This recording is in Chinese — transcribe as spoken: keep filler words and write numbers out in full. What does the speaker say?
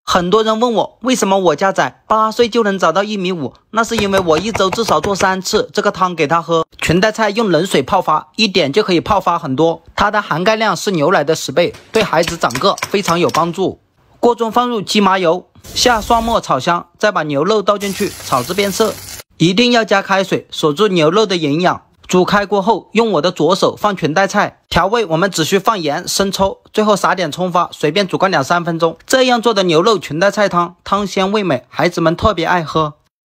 很多人问我，为什么我家仔八岁就能长到一米五？那是因为我一周至少做三次这个汤给他喝。裙带菜用冷水泡发，一点就可以泡发很多，它的含钙量是牛奶的十倍，对孩子长个非常有帮助。锅中放入鸡麻油，下蒜末炒香，再把牛肉倒进去炒至变色，一定要加开水锁住牛肉的营养。煮开过后，用我的左手放裙带菜，调味我们只需放盐、生抽，最后撒点葱花，随便煮个两三分钟。这样做的牛肉裙带菜汤，汤鲜味美，孩子们特别爱喝。